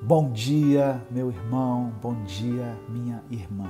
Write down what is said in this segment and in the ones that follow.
Bom dia, meu irmão, bom dia, minha irmã.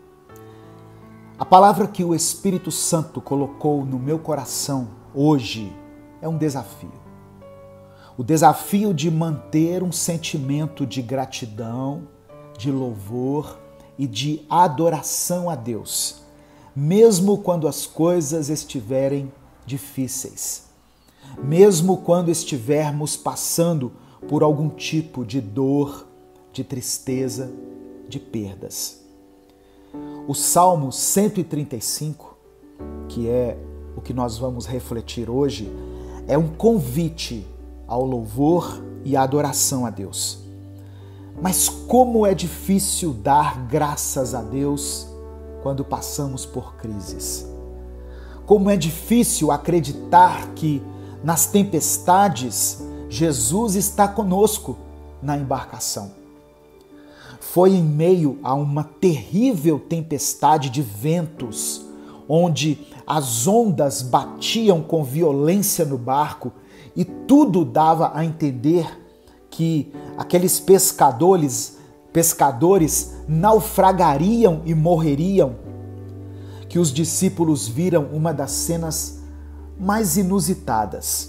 A palavra que o Espírito Santo colocou no meu coração hoje é um desafio. O desafio de manter um sentimento de gratidão, de louvor e de adoração a Deus, mesmo quando as coisas estiverem difíceis, mesmo quando estivermos passando por algum tipo de dor, de tristeza, de perdas. O Salmo 135, que é o que nós vamos refletir hoje, é um convite ao louvor e à adoração a Deus. Mas como é difícil dar graças a Deus quando passamos por crises. Como é difícil acreditar que nas tempestades Jesus está conosco na embarcação. Foi em meio a uma terrível tempestade de ventos, onde as ondas batiam com violência no barco e tudo dava a entender que aqueles pescadores naufragariam e morreriam, que os discípulos viram uma das cenas mais inusitadas.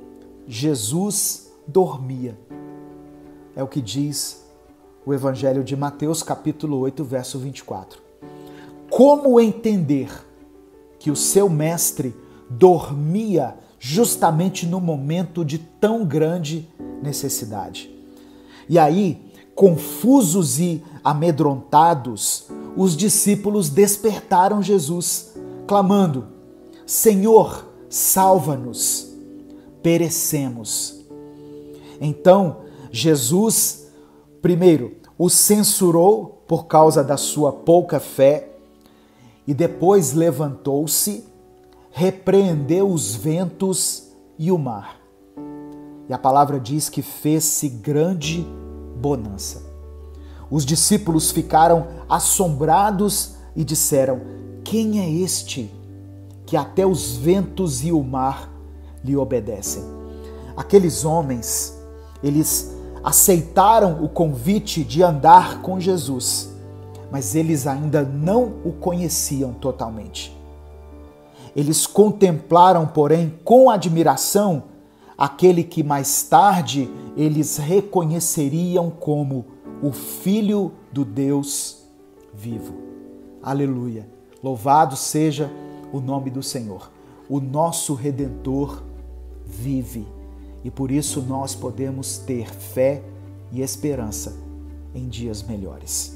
Jesus dormia. É o que diz o Evangelho de Mateus, capítulo 8, verso 24. Como entender que o seu mestre dormia justamente no momento de tão grande necessidade? E aí, confusos e amedrontados, os discípulos despertaram Jesus, clamando: Senhor, salva-nos! Perecemos. Então, Jesus, primeiro, o censurou por causa da sua pouca fé e depois levantou-se, repreendeu os ventos e o mar. E a palavra diz que fez-se grande bonança. Os discípulos ficaram assombrados e disseram: quem é este que até os ventos e o mar lhe obedecem? Aqueles homens, eles aceitaram o convite de andar com Jesus, mas eles ainda não o conheciam totalmente. Eles contemplaram, porém, com admiração, aquele que mais tarde eles reconheceriam como o Filho do Deus vivo. Aleluia! Louvado seja o nome do Senhor. O nosso Redentor vive e por isso nós podemos ter fé e esperança em dias melhores.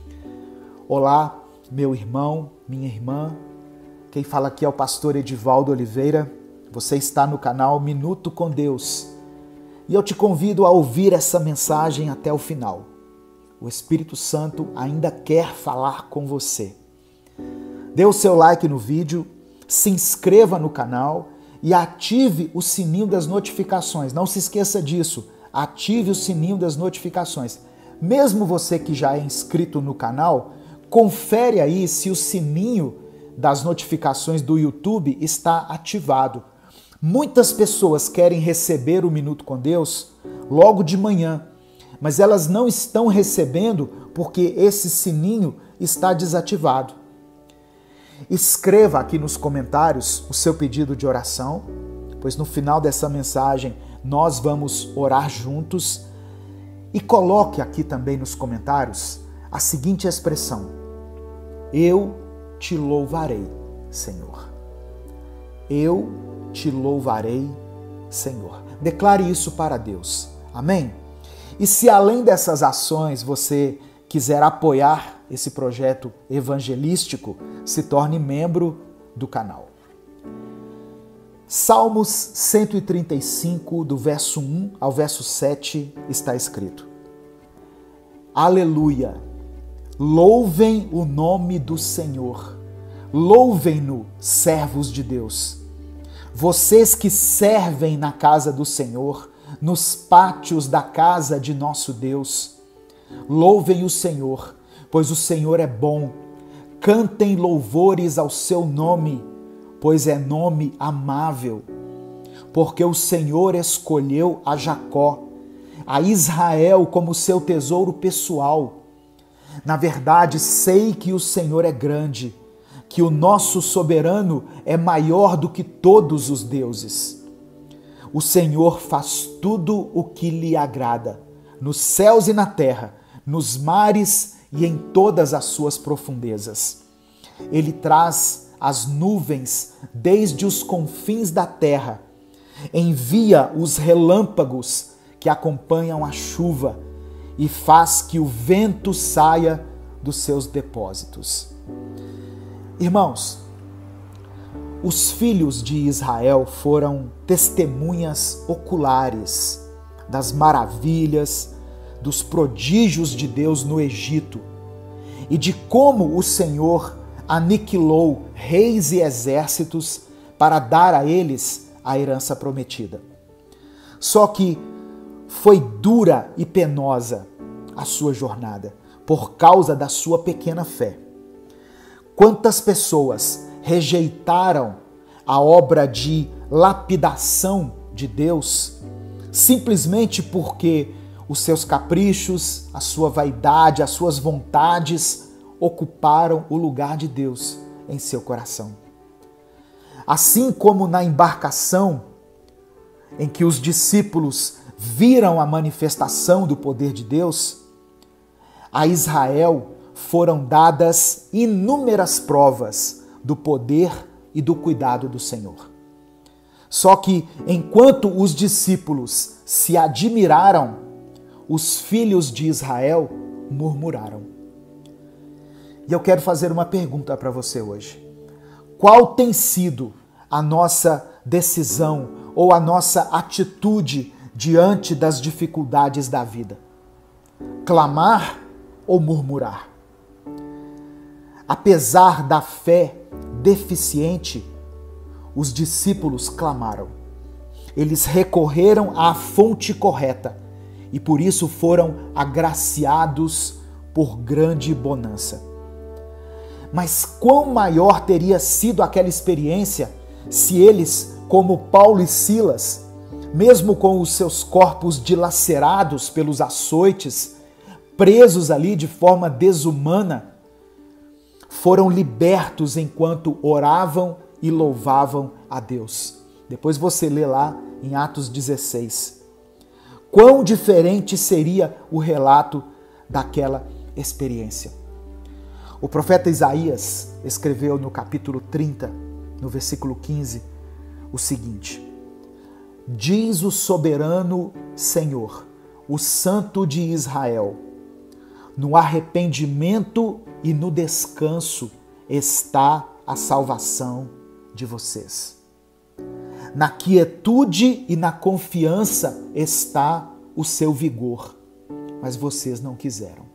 Olá, meu irmão, minha irmã. Quem fala aqui é o pastor Edivaldo Oliveira. Você está no canal Minuto com Deus e eu te convido a ouvir essa mensagem até o final. O Espírito Santo ainda quer falar com você. Dê o seu like no vídeo, se inscreva no canal e ative o sininho das notificações. Não se esqueça disso, ative o sininho das notificações. Mesmo você que já é inscrito no canal, confere aí se o sininho das notificações do YouTube está ativado. Muitas pessoas querem receber o Minuto com Deus logo de manhã, mas elas não estão recebendo porque esse sininho está desativado. Escreva aqui nos comentários o seu pedido de oração, pois no final dessa mensagem nós vamos orar juntos. E coloque aqui também nos comentários a seguinte expressão: eu te louvarei, Senhor. Eu te louvarei, Senhor. Declare isso para Deus. Amém? E se além dessas ações você quiser apoiar esse projeto evangelístico, se torne membro do canal. Salmos 135, do verso 1 ao verso 7, está escrito: Aleluia! Louvem o nome do Senhor. Louvem-no, servos de Deus. Vocês que servem na casa do Senhor, nos pátios da casa de nosso Deus. Louvem o Senhor, pois o Senhor é bom. Cantem louvores ao seu nome, pois é nome amável. Porque o Senhor escolheu a Jacó, a Israel como seu tesouro pessoal. Na verdade, sei que o Senhor é grande, que o nosso soberano é maior do que todos os deuses. O Senhor faz tudo o que lhe agrada, nos céus e na terra, nos mares e em todas as suas profundezas. Ele traz as nuvens desde os confins da terra, envia os relâmpagos que acompanham a chuva e faz que o vento saia dos seus depósitos. Irmãos, os filhos de Israel foram testemunhas oculares das maravilhas, dos prodígios de Deus no Egito e de como o Senhor aniquilou reis e exércitos para dar a eles a herança prometida. Só que foi dura e penosa a sua jornada por causa da sua pequena fé. Quantas pessoas rejeitaram a obra de lapidação de Deus simplesmente porque os seus caprichos, a sua vaidade, as suas vontades ocuparam o lugar de Deus em seu coração. Assim como na embarcação em que os discípulos viram a manifestação do poder de Deus, a Israel foram dadas inúmeras provas do poder e do cuidado do Senhor. Só que, enquanto os discípulos se admiraram, os filhos de Israel murmuraram. E eu quero fazer uma pergunta para você hoje. Qual tem sido a nossa decisão ou a nossa atitude diante das dificuldades da vida? Clamar ou murmurar? Apesar da fé deficiente, os discípulos clamaram. Eles recorreram à fonte correta e por isso foram agraciados por grande bonança. Mas quão maior teria sido aquela experiência se eles, como Paulo e Silas, mesmo com os seus corpos dilacerados pelos açoites, presos ali de forma desumana, foram libertos enquanto oravam e louvavam a Deus. Depois você lê lá em Atos 16. Quão diferente seria o relato daquela experiência. O profeta Isaías escreveu no capítulo 30, no versículo 15, o seguinte: diz o soberano Senhor, o Santo de Israel, no arrependimento e no descanso está a salvação de vocês. Na quietude e na confiança está o seu vigor, mas vocês não quiseram.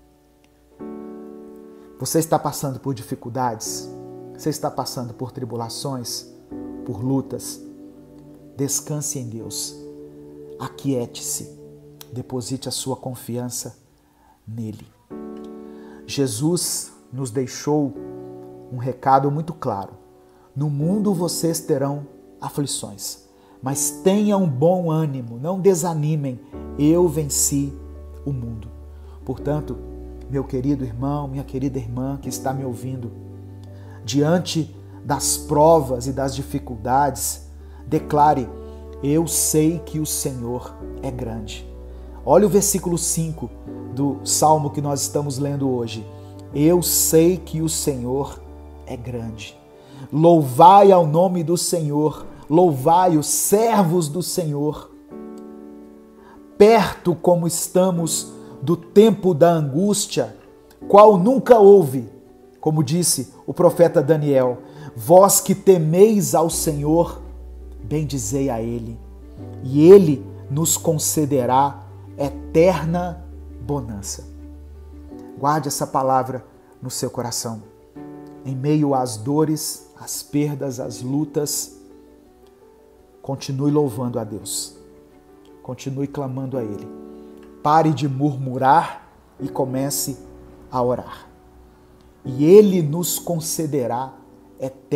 Você está passando por dificuldades? Você está passando por tribulações, por lutas? Descanse em Deus. Aquiete-se. Deposite a sua confiança nele. Jesus nos deixou um recado muito claro. No mundo vocês terão aflições, mas tenham bom ânimo, não desanimem. Eu venci o mundo. Portanto, meu querido irmão, minha querida irmã que está me ouvindo, diante das provas e das dificuldades, declare: eu sei que o Senhor é grande. Olha o versículo 5 do Salmo que nós estamos lendo hoje. Eu sei que o Senhor é grande. Louvai ao nome do Senhor, louvai os servos do Senhor. Perto como estamos do tempo da angústia, qual nunca houve, como disse o profeta Daniel, vós que temeis ao Senhor, bendizei a Ele, e Ele nos concederá eterna bonança. Guarde essa palavra no seu coração. Em meio às dores, às perdas, às lutas, continue louvando a Deus. Continue clamando a Ele. Pare de murmurar e comece a orar. E Ele nos concederá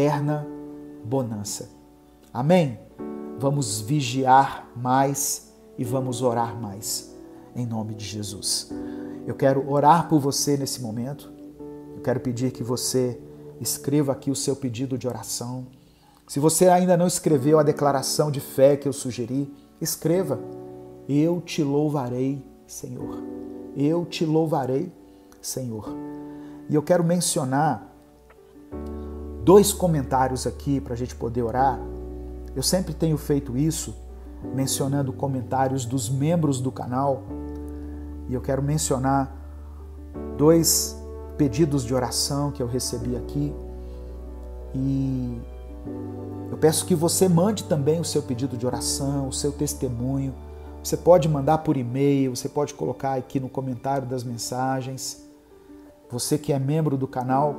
eterna bonança. Amém? Vamos vigiar mais e vamos orar mais, em nome de Jesus. Eu quero orar por você nesse momento. Eu quero pedir que você escreva aqui o seu pedido de oração. Se você ainda não escreveu a declaração de fé que eu sugeri, escreva. Eu te louvarei, Senhor. Eu te louvarei, Senhor. E eu quero mencionar 2 comentários aqui para a gente poder orar. Eu sempre tenho feito isso, mencionando comentários dos membros do canal. E eu quero mencionar 2 pedidos de oração que eu recebi aqui. E eu peço que você mande também o seu pedido de oração, o seu testemunho. Você pode mandar por e-mail, você pode colocar aqui no comentário das mensagens. Você que é membro do canal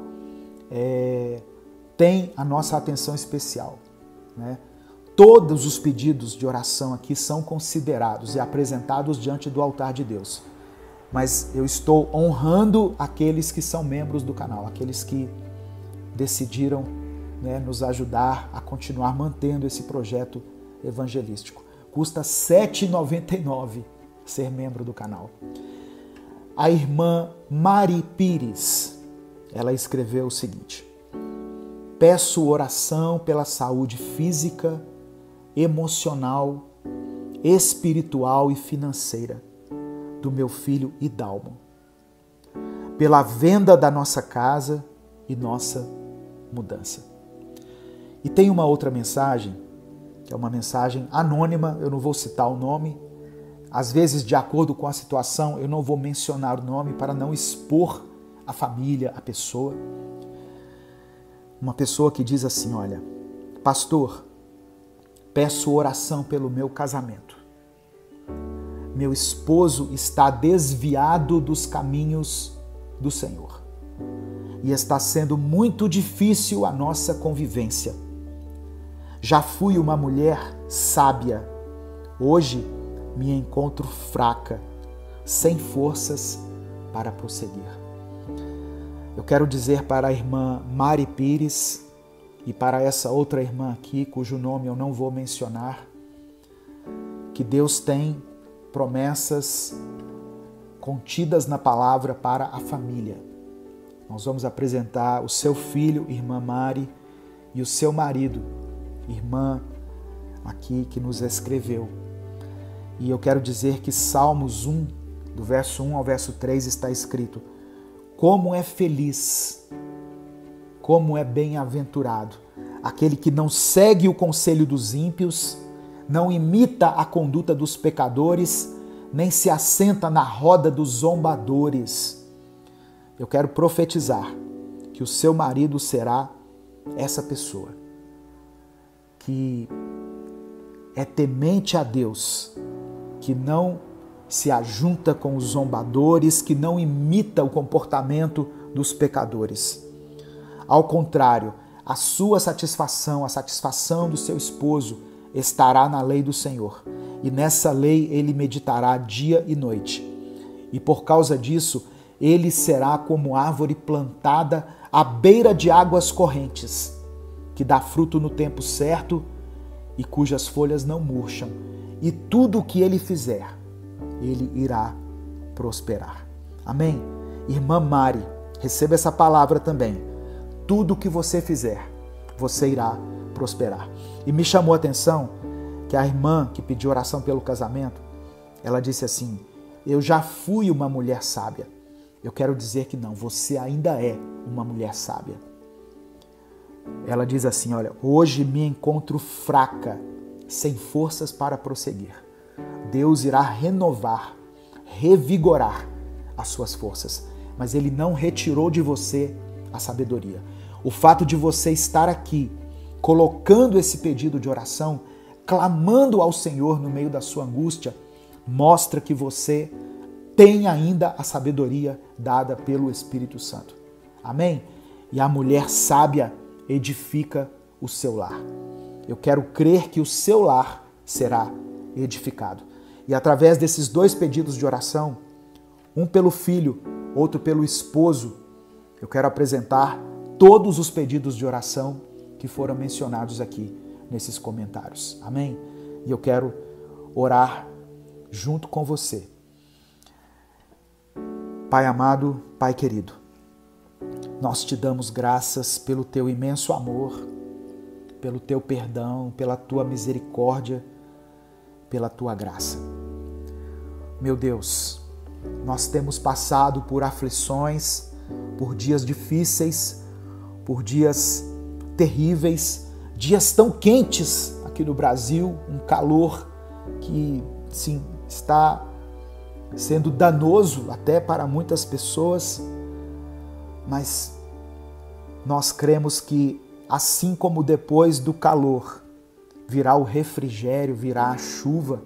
tem a nossa atenção especial, né? Todos os pedidos de oração aqui são considerados e apresentados diante do altar de Deus. Mas eu estou honrando aqueles que são membros do canal, aqueles que decidiram, né, nos ajudar a continuar mantendo esse projeto evangelístico. Custa R$ 7,99 ser membro do canal. A irmã Mari Pires, ela escreveu o seguinte: peço oração pela saúde física, emocional, espiritual e financeira do meu filho Idalmo, pela venda da nossa casa e nossa mudança. E tem uma outra mensagem, que é uma mensagem anônima, eu não vou citar o nome. Às vezes, de acordo com a situação, eu não vou mencionar o nome para não expor a família, a pessoa. Uma pessoa que diz assim: olha, pastor, peço oração pelo meu casamento. Meu esposo está desviado dos caminhos do Senhor e está sendo muito difícil a nossa convivência. Já fui uma mulher sábia, hoje me encontro fraca, sem forças para prosseguir. Eu quero dizer para a irmã Mari Pires e para essa outra irmã aqui, cujo nome eu não vou mencionar, que Deus tem promessas contidas na palavra para a família. Nós vamos apresentar o seu filho, irmã Mari, e o seu marido, irmã aqui que nos escreveu. E eu quero dizer que Salmos 1, do verso 1 ao verso 3, está escrito: como é feliz, como é bem-aventurado aquele que não segue o conselho dos ímpios, não imita a conduta dos pecadores, nem se assenta na roda dos zombadores. Eu quero profetizar que o seu marido será essa pessoa que é temente a Deus, que não se ajunta com os zombadores, que não imita o comportamento dos pecadores. Ao contrário, a sua satisfação, a satisfação do seu esposo estará na lei do Senhor, e nessa lei ele meditará dia e noite. E por causa disso, ele será como árvore plantada à beira de águas correntes, que dá fruto no tempo certo e cujas folhas não murcham, e tudo o que ele fizer, ele irá prosperar. Amém? Irmã Mari, receba essa palavra também. Tudo o que você fizer, você irá prosperar. E me chamou a atenção que a irmã que pediu oração pelo casamento, ela disse assim: eu já fui uma mulher sábia. Eu quero dizer que não, você ainda é uma mulher sábia. Ela diz assim: olha, hoje me encontro fraca, sem forças para prosseguir. Deus irá renovar, revigorar as suas forças, mas Ele não retirou de você a sabedoria. O fato de você estar aqui, colocando esse pedido de oração, clamando ao Senhor no meio da sua angústia, mostra que você tem ainda a sabedoria dada pelo Espírito Santo. Amém? E a mulher sábia edifica o seu lar. Eu quero crer que o seu lar será edificado. E através desses 2 pedidos de oração, um pelo filho, outro pelo esposo, eu quero apresentar todos os pedidos de oração que foram mencionados aqui nesses comentários. Amém? E eu quero orar junto com você. Pai amado, Pai querido, nós te damos graças pelo teu imenso amor, pelo teu perdão, pela tua misericórdia, pela tua graça. Meu Deus, nós temos passado por aflições, por dias difíceis, por dias terríveis, dias tão quentes aqui no Brasil, um calor que, sim, está sendo danoso até para muitas pessoas, mas nós cremos que, assim como depois do calor virá o refrigério, virá a chuva,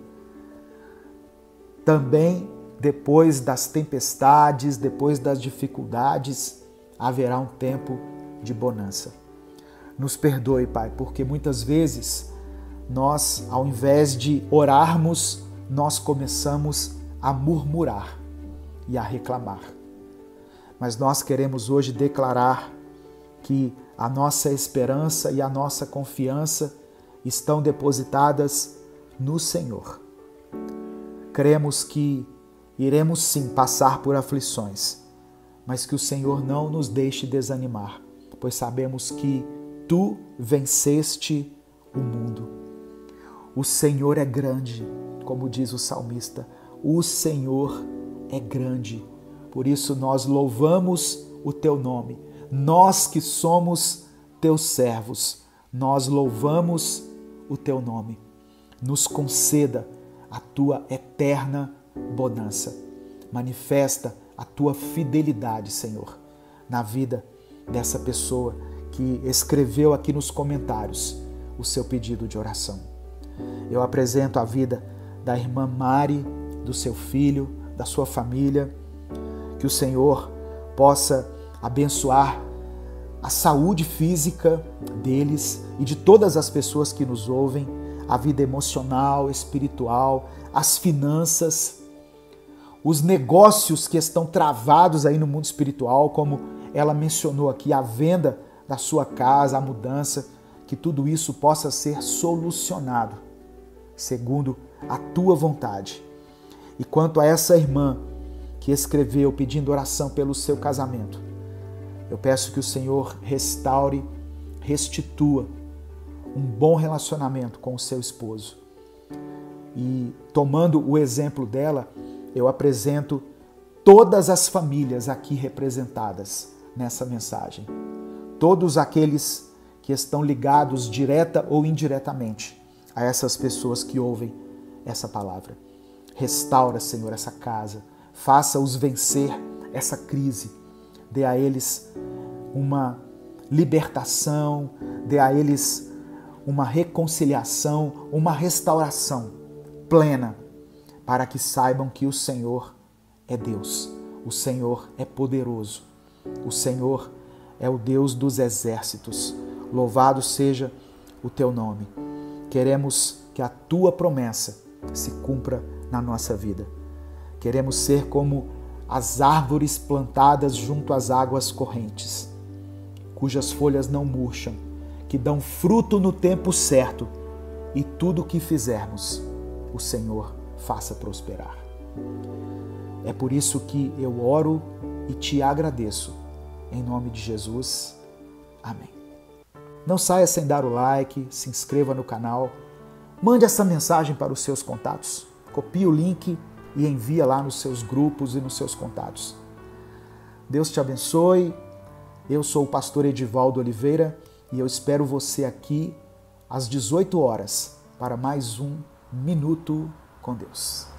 também depois das tempestades, depois das dificuldades, haverá um tempo de bonança. Nos perdoe, Pai, porque muitas vezes nós, ao invés de orarmos, nós começamos a murmurar e a reclamar. Mas nós queremos hoje declarar que a nossa esperança e a nossa confiança estão depositadas no Senhor. Cremos que iremos sim passar por aflições, mas que o Senhor não nos deixe desanimar, pois sabemos que Tu venceste o mundo. O Senhor é grande, como diz o salmista, o Senhor é grande. Por isso nós louvamos o Teu nome. Nós que somos Teus servos, nós louvamos o Teu nome. Nos conceda a Tua eterna bonança. Manifesta a Tua fidelidade, Senhor, na vida dessa pessoa que escreveu aqui nos comentários o seu pedido de oração. Eu apresento a vida da irmã Mari, do seu filho, da sua família, que o Senhor possa abençoar a saúde física deles e de todas as pessoas que nos ouvem, a vida emocional, espiritual, as finanças, os negócios que estão travados aí no mundo espiritual, como ela mencionou aqui, a venda da sua casa, a mudança, que tudo isso possa ser solucionado segundo a tua vontade. E quanto a essa irmã que escreveu pedindo oração pelo seu casamento, eu peço que o Senhor restaure, restitua um bom relacionamento com o seu esposo. E tomando o exemplo dela, eu apresento todas as famílias aqui representadas nessa mensagem. Todos aqueles que estão ligados direta ou indiretamente a essas pessoas que ouvem essa palavra. Restaura, Senhor, essa casa. Faça-os vencer essa crise. Dê a eles uma libertação, dê a eles uma reconciliação, uma restauração plena, para que saibam que o Senhor é Deus, o Senhor é poderoso, o Senhor é o Deus dos exércitos. Louvado seja o teu nome. Queremos que a tua promessa se cumpra na nossa vida. Queremos ser como as árvores plantadas junto às águas correntes, cujas folhas não murcham, que dão fruto no tempo certo, e tudo o que fizermos, o Senhor faça prosperar. É por isso que eu oro e te agradeço. Em nome de Jesus. Amém. Não saia sem dar o like, se inscreva no canal, mande essa mensagem para os seus contatos, copie o link e envia lá nos seus grupos e nos seus contatos. Deus te abençoe. Eu sou o pastor Edivaldo Oliveira e eu espero você aqui às 18 horas para mais um Minuto com Deus.